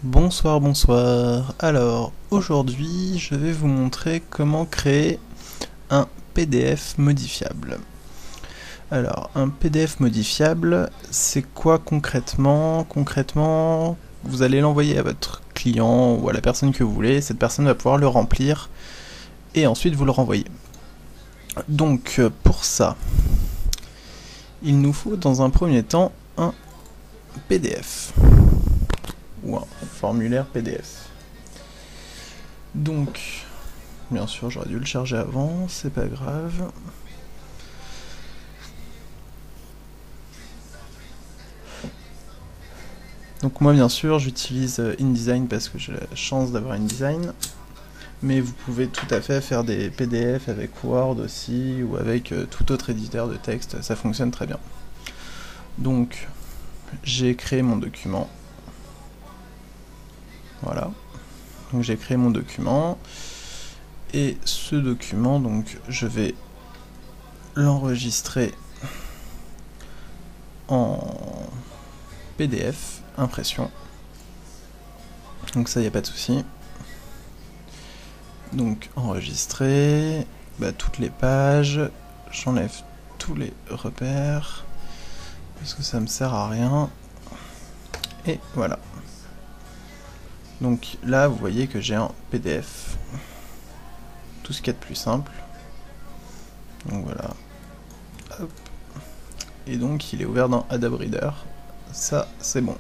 Bonsoir, bonsoir. Alors, aujourd'hui, je vais vous montrer comment créer un PDF modifiable. Alors, un PDF modifiable, c'est quoi concrètement? Concrètement, vous allez l'envoyer à votre client ou à la personne que vous voulez. Cette personne va pouvoir le remplir et ensuite vous le renvoyer. Donc, pour ça, il nous faut dans un premier temps un PDF ou un formulaire PDF. Donc, bien sûr, j'aurais dû le charger avant, c'est pas grave. Donc moi, bien sûr, j'utilise InDesign parce que j'ai la chance d'avoir InDesign. Mais vous pouvez tout à fait faire des PDF avec Word aussi, ou avec tout autre éditeur de texte, ça fonctionne très bien. Donc, j'ai créé mon document. Voilà. Donc j'ai créé mon document. Et ce document, donc, je vais l'enregistrer en PDF, impression. Donc ça, il n'y a pas de souci. Donc enregistrer, toutes les pages, j'enlève tous les repères, parce que ça me sert à rien. Et voilà. Donc là, vous voyez que j'ai un PDF. Tout ce qu'il y a de plus simple. Donc voilà. Hop. Et donc il est ouvert dans Adobe Reader. Ça, c'est bon.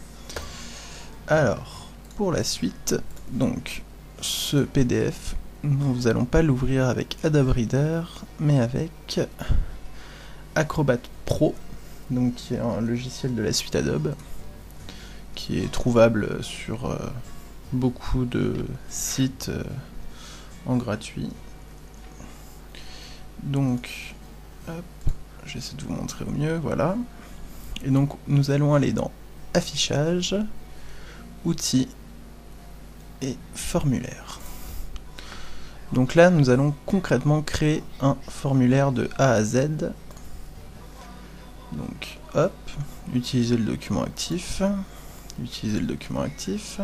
Alors, pour la suite, donc, ce PDF, nous allons pas l'ouvrir avec Adobe Reader, mais avec Acrobat Pro, donc qui est un logiciel de la suite Adobe, qui est trouvable sur beaucoup de sites en gratuit. Donc, hop, j'essaie de vous montrer au mieux, voilà. Et donc, nous allons aller dans Affichage, Outils et Formulaire. Donc là, nous allons concrètement créer un formulaire de A à Z. Donc, hop, utiliser le document actif, utiliser le document actif.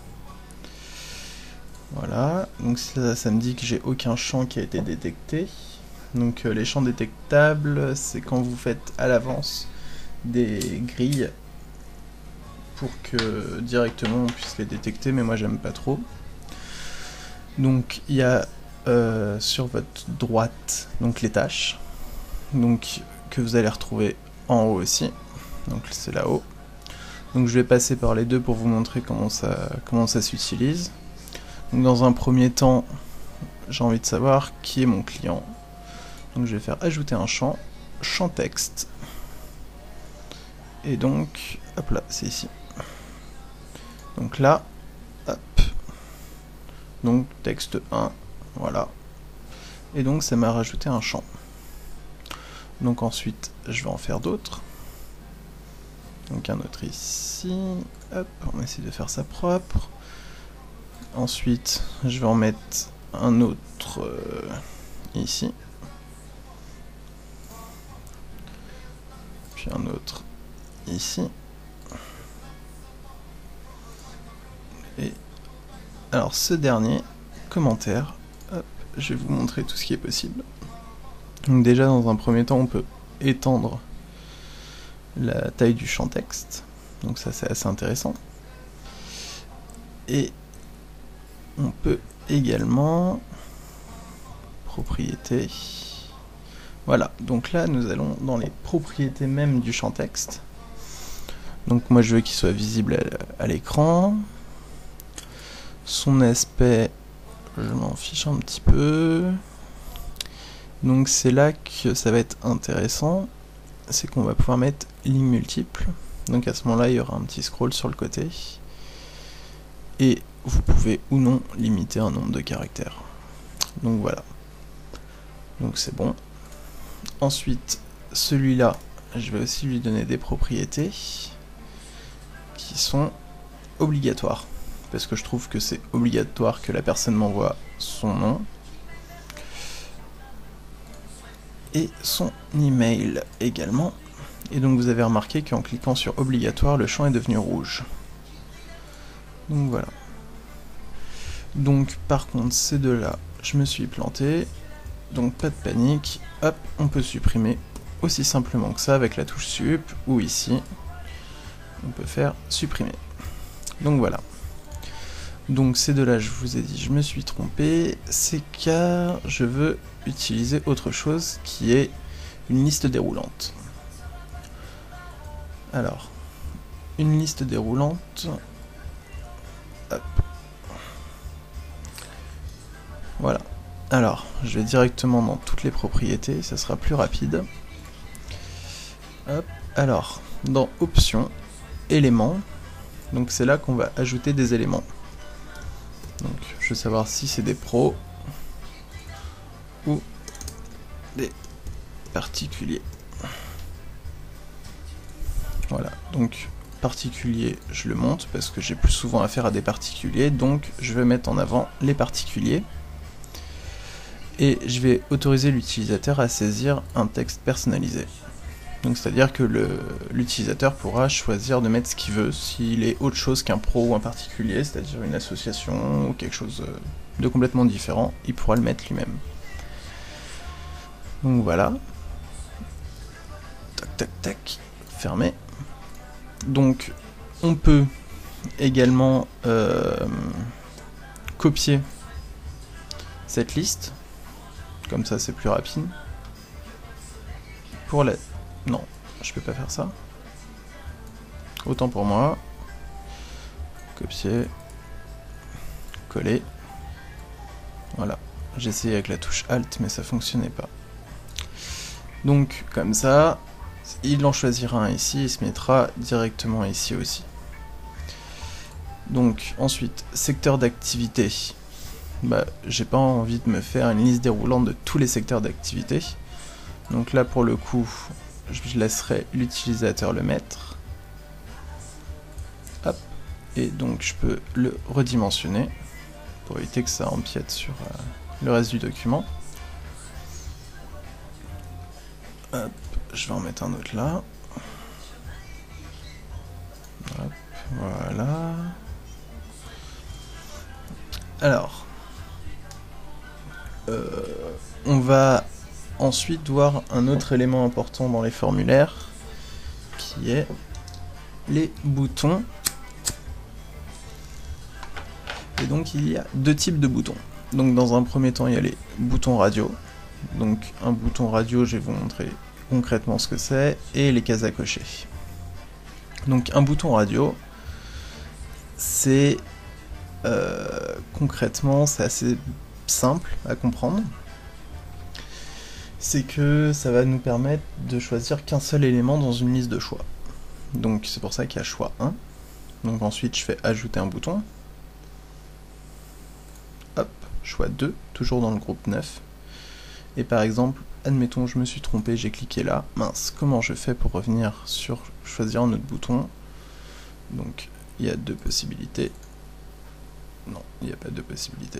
Voilà, donc ça me dit que j'ai aucun champ qui a été détecté. Donc les champs détectables, c'est quand vous faites à l'avance des grilles pour que directement on puisse les détecter, mais moi j'aime pas trop. Donc il y a sur votre droite donc les tâches, donc que vous allez retrouver en haut aussi. Donc c'est là-haut. Donc je vais passer par les deux pour vous montrer comment ça s'utilise. Donc dans un premier temps, j'ai envie de savoir qui est mon client. Donc je vais faire ajouter un champ, champ texte. Et donc, hop là, c'est ici. Donc là, hop. Donc texte 1, voilà. Et donc ça m'a rajouté un champ. Donc ensuite, je vais en faire d'autres. Donc un autre ici. Hop, on va essayer de faire ça propre. Ensuite, je vais en mettre un autre ici. Puis un autre ici. Et alors ce dernier, commentaire, hop, je vais vous montrer tout ce qui est possible. Donc déjà dans un premier temps on peut étendre la taille du champ texte, donc ça c'est assez intéressant. Et on peut également propriétés. Voilà, donc là nous allons dans les propriétés même du champ texte. Donc moi je veux qu'il soit visible à l'écran. Son aspect, je m'en fiche un petit peu. Donc c'est là que ça va être intéressant, c'est qu'on va pouvoir mettre lignes multiples. Donc à ce moment-là, il y aura un petit scroll sur le côté. Et vous pouvez ou non limiter un nombre de caractères. Donc voilà. Donc c'est bon. Ensuite, celui-là, je vais aussi lui donner des propriétés qui sont obligatoires. Parce que je trouve que c'est obligatoire que la personne m'envoie son nom. Et son email également. Et donc vous avez remarqué qu'en cliquant sur obligatoire, le champ est devenu rouge. Donc voilà. Donc par contre ces deux-là, je me suis planté. Donc pas de panique. Hop, on peut supprimer aussi simplement que ça avec la touche sup, ou ici, on peut faire supprimer. Donc voilà. Donc ces deux-là, je vous ai dit, je me suis trompé. C'est car je veux utiliser autre chose qui est une liste déroulante. Alors, une liste déroulante. Hop. Voilà. Alors, je vais directement dans toutes les propriétés, ça sera plus rapide. Hop. Alors, dans Options, éléments, donc c'est là qu'on va ajouter des éléments. Donc, je veux savoir si c'est des pros ou des particuliers. Voilà, donc particulier, je le monte parce que j'ai plus souvent affaire à des particuliers, donc je vais mettre en avant les particuliers. Et je vais autoriser l'utilisateur à saisir un texte personnalisé. Donc c'est-à-dire que l'utilisateur pourra choisir de mettre ce qu'il veut, s'il est autre chose qu'un pro ou un particulier, c'est-à-dire une association ou quelque chose de complètement différent, il pourra le mettre lui-même. Donc voilà. Tac tac tac, fermé. Donc on peut également copier cette liste, comme ça c'est plus rapide. Pour la... Non, je peux pas faire ça. Autant pour moi. Copier. Coller. Voilà. J'ai essayé avec la touche Alt, mais ça fonctionnait pas. Donc, comme ça, il en choisira un ici, il se mettra directement ici aussi. Donc, ensuite, secteur d'activité. Bah, j'ai pas envie de me faire une liste déroulante de tous les secteurs d'activité. Donc là, pour le coup, je laisserai l'utilisateur le mettre. Hop. Et donc, je peux le redimensionner pour éviter que ça empiète sur le reste du document. Hop. Je vais en mettre un autre là. Hop. Voilà. Alors, on va ensuite voir un autre élément important dans les formulaires, qui est les boutons. Et donc il y a deux types de boutons. Donc dans un premier temps, il y a les boutons radio. Donc un bouton radio, je vais vous montrer concrètement ce que c'est, et les cases à cocher. Donc un bouton radio, c'est concrètement, c'est assez simple à comprendre. C'est que ça va nous permettre de choisir qu'un seul élément dans une liste de choix. Donc c'est pour ça qu'il y a choix 1. Donc ensuite je fais ajouter un bouton. Hop, choix 2, toujours dans le groupe 9. Et par exemple, admettons je me suis trompé, j'ai cliqué là. Mince, comment je fais pour revenir sur choisir un autre bouton? Donc il y a deux possibilités. Non, il n'y a pas de possibilité.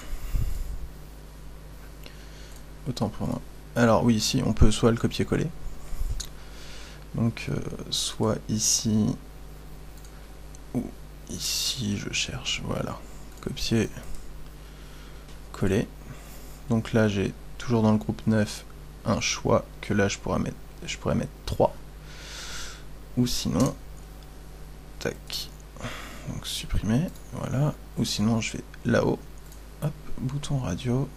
Autant pour moi. Alors oui, ici, on peut soit le copier-coller. Donc, soit ici, ou ici, je cherche, voilà. Copier, coller. Donc là, j'ai toujours dans le groupe 9 un choix que là, je pourrais mettre 3. Ou sinon, tac. Donc supprimer, voilà. Ou sinon, je vais là-haut. Hop, bouton radio.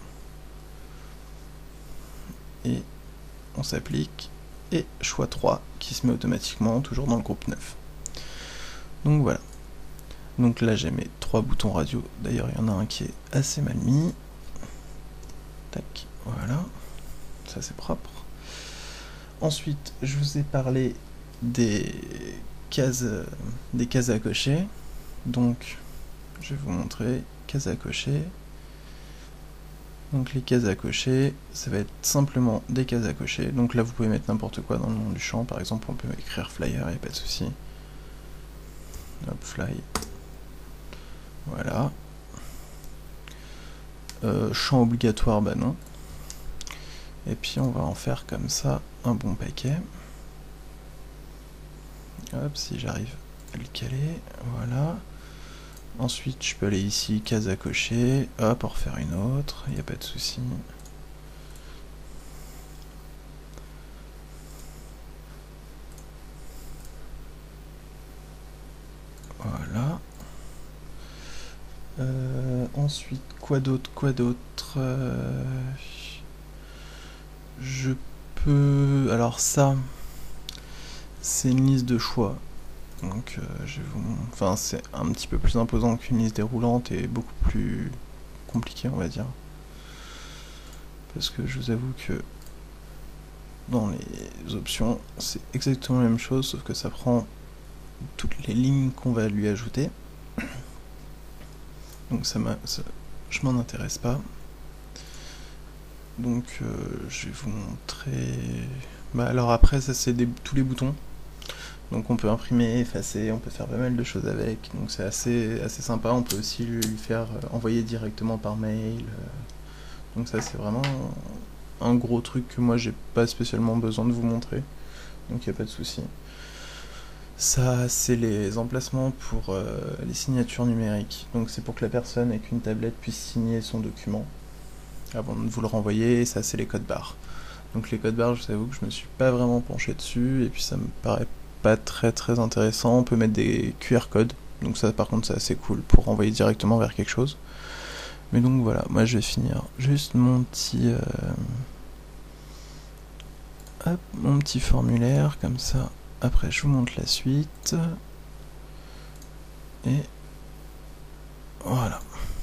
Et on s'applique, et choix 3 qui se met automatiquement, toujours dans le groupe 9. Donc voilà. Donc là j'ai mes 3 boutons radio, d'ailleurs il y en a un qui est assez mal mis. Tac, voilà. Ça c'est propre. Ensuite, je vous ai parlé des cases à cocher. Donc, je vais vous montrer, cases à cocher. Donc les cases à cocher, ça va être simplement des cases à cocher. Donc là vous pouvez mettre n'importe quoi dans le nom du champ. Par exemple on peut écrire flyer, il n'y a pas de souci. Hop, fly. Voilà. Champ obligatoire, bah non. Et puis on va en faire comme ça un bon paquet. Hop, si j'arrive à le caler, voilà. Ensuite, je peux aller ici, case à cocher, hop, en refaire une autre, il n'y a pas de souci. Voilà. Ensuite, quoi d'autre, je peux... Alors ça, c'est une liste de choix. Donc, enfin, c'est un petit peu plus imposant qu'une liste déroulante et beaucoup plus compliqué, on va dire. Parce que je vous avoue que dans les options, c'est exactement la même chose, sauf que ça prend toutes les lignes qu'on va lui ajouter. Donc je m'en intéresse pas. Donc je vais vous montrer... alors après, ça c'est tous les boutons. Donc on peut imprimer, effacer, on peut faire pas mal de choses avec. Donc c'est assez sympa. On peut aussi lui faire envoyer directement par mail. Donc ça c'est vraiment un gros truc que moi j'ai pas spécialement besoin de vous montrer. Donc il n'y a pas de souci. Ça, c'est les emplacements pour les signatures numériques. Donc c'est pour que la personne avec une tablette puisse signer son document avant de vous le renvoyer. Et ça, c'est les codes barres. Donc les codes barres, je vous avoue que je me suis pas vraiment penché dessus. Et puis ça me paraît pas très intéressant. On peut mettre des QR codes. Donc ça, par contre, c'est assez cool pour renvoyer directement vers quelque chose. Mais donc voilà, moi je vais finir juste mon petit... mon petit formulaire, comme ça. Après, je vous montre la suite. Et voilà.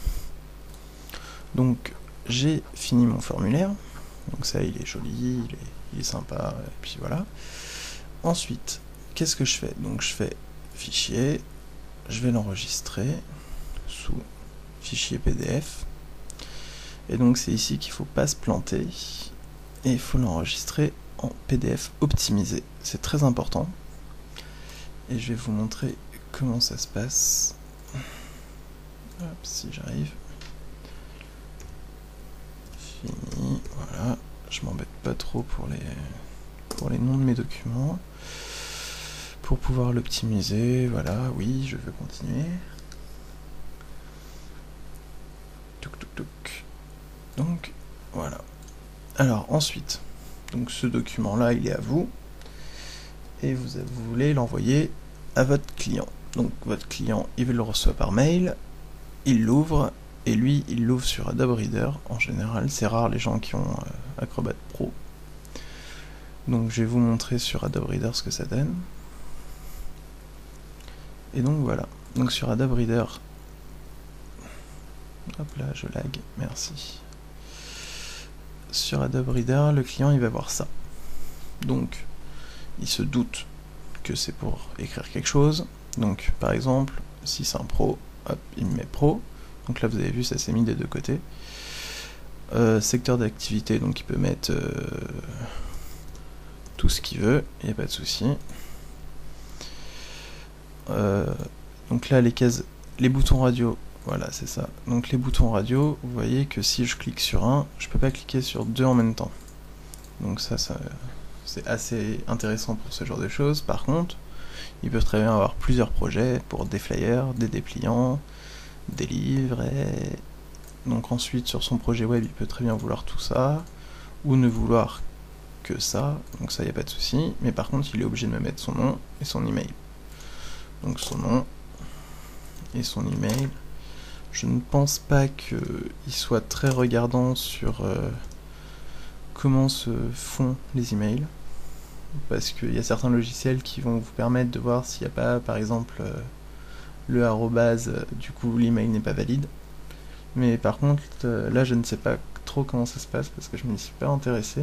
Donc, j'ai fini mon formulaire. Donc ça, il est joli, il est sympa, et puis voilà. Ensuite, qu'est-ce que je fais? Donc je fais fichier, je vais l'enregistrer sous fichier PDF. Et donc c'est ici qu'il ne faut pas se planter. Et il faut l'enregistrer en PDF optimisé. C'est très important. Et je vais vous montrer comment ça se passe. Hop, si j'arrive. Fini, voilà. Je m'embête pas trop pour les noms de mes documents. Pour pouvoir l'optimiser, voilà, oui, je veux continuer. Donc, voilà. Alors, ensuite, donc ce document-là, il est à vous. Et vous voulez l'envoyer à votre client. Donc, votre client, il le reçoit par mail, il l'ouvre, et lui, il l'ouvre sur Adobe Reader. En général, c'est rare les gens qui ont Acrobat Pro. Donc, je vais vous montrer sur Adobe Reader ce que ça donne. Et donc, voilà. Donc, sur Adobe Reader... Hop là, je lag, merci. Sur Adobe Reader, le client, il va voir ça. Donc, il se doute que c'est pour écrire quelque chose. Donc, par exemple, si c'est un pro, hop, il me met pro. Donc là, vous avez vu, ça s'est mis des deux côtés. Secteur d'activité, donc il peut mettre tout ce qu'il veut, il n'y a pas de souci. Donc là, les boutons radio, voilà, c'est ça. Donc les boutons radio, vous voyez que si je clique sur un, je peux pas cliquer sur deux en même temps. Donc ça c'est assez intéressant pour ce genre de choses. Par contre, il peut très bien avoir plusieurs projets pour des flyers, des dépliants, des livres, et donc ensuite sur son projet web, il peut très bien vouloir tout ça, ou ne vouloir que ça, donc ça, il n'y a pas de souci. Mais par contre, il est obligé de me mettre son nom et son email. Donc son nom et son email. Je ne pense pas qu'il soit très regardant sur comment se font les emails, parce qu'il y a certains logiciels qui vont vous permettre de voir s'il n'y a pas, par exemple, le arrobase, du coup l'email n'est pas valide. Mais par contre, là je ne sais pas trop comment ça se passe, parce que je m'y suis pas intéressé.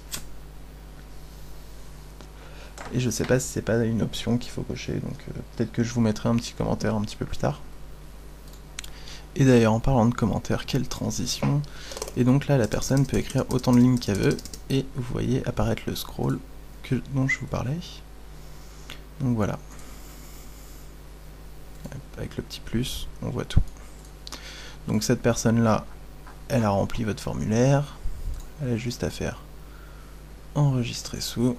Et je sais pas si c'est pas une option qu'il faut cocher, donc peut-être que je vous mettrai un petit commentaire un petit peu plus tard. Et d'ailleurs, en parlant de commentaires, quelle transition! Et donc là, la personne peut écrire autant de lignes qu'elle veut, et vous voyez apparaître le scroll dont je vous parlais. Donc voilà. Avec le petit plus, on voit tout. Donc cette personne-là, elle a rempli votre formulaire. Elle a juste à faire enregistrer sous.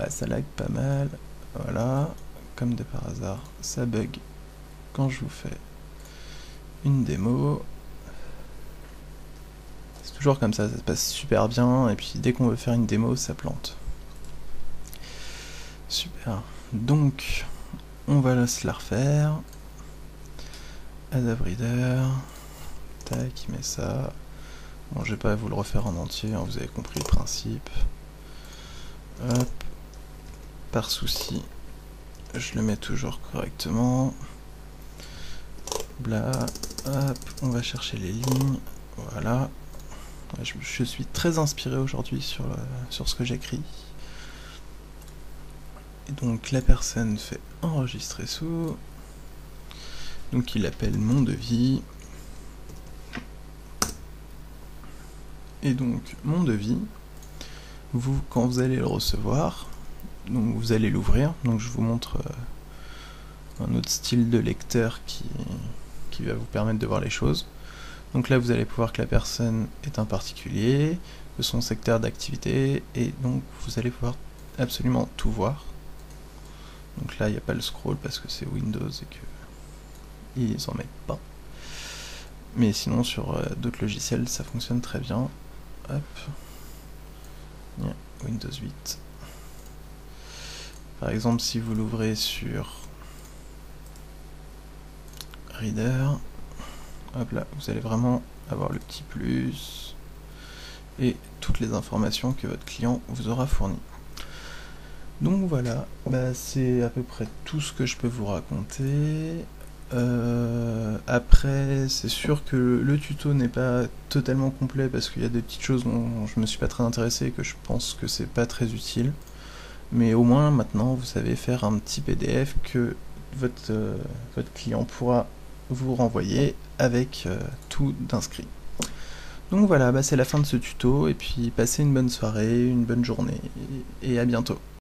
Ah, ça lag pas mal. Voilà, comme de par hasard, ça bug quand je vous fais une démo. C'est toujours comme ça se passe super bien, et puis dès qu'on veut faire une démo, ça plante. Super. Donc, on va se la refaire. Add Reader. Tac, il met ça. Bon, je vais pas vous le refaire en entier, hein, vous avez compris le principe. Hop. Par souci, je le mets toujours correctement. Bla. Hop, on va chercher les lignes. Voilà. Je suis très inspiré aujourd'hui sur ce que j'écris. Et donc la personne fait enregistrer sous. Donc il appelle mon devis. Et donc mon devis, quand vous allez le recevoir, donc vous allez l'ouvrir. Donc je vous montre un autre style de lecteur qui va vous permettre de voir les choses. Donc là vous allez pouvoir que la personne est un particulier, de son secteur d'activité, et donc vous allez pouvoir absolument tout voir. Donc là il n'y a pas le scroll parce que c'est Windows et que ils en mettent pas. Mais sinon sur d'autres logiciels ça fonctionne très bien. Hop. Yeah, Windows 8. Par exemple si vous l'ouvrez sur Reader, hop là, vous allez vraiment avoir le petit plus et toutes les informations que votre client vous aura fournies. Donc voilà, c'est à peu près tout ce que je peux vous raconter. Après, c'est sûr que le tuto n'est pas totalement complet parce qu'il y a des petites choses dont je me suis pas très intéressé et que je pense que c'est pas très utile. Mais au moins maintenant vous savez faire un petit PDF que votre client pourra vous renvoyer avec tout d'inscrit. Donc voilà, c'est la fin de ce tuto, et puis passez une bonne soirée, une bonne journée, et à bientôt.